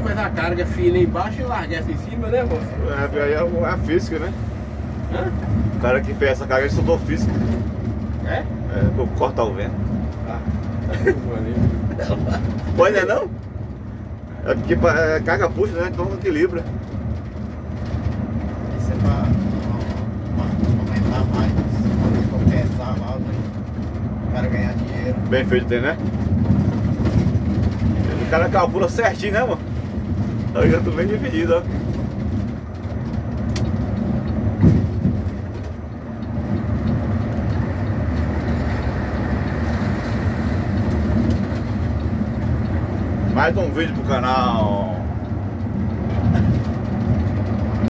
mas a carga fina embaixo e largar essa em cima, né, moço? Aí é a física, né? Hã? O cara que fez essa carga, ele estudou física. É? Pra cortar o vento. Ah, tá maneiro. Pode, né, não? É porque carga puxa, né? Então equilibra. Isso é pra aumentar mais, quando for pesar lá, o cara ganhar dinheiro. Bem feito tem, né? O cara calcula certinho, né, mano? Aí já tô bem dividido, ó. Mais um vídeo pro canal.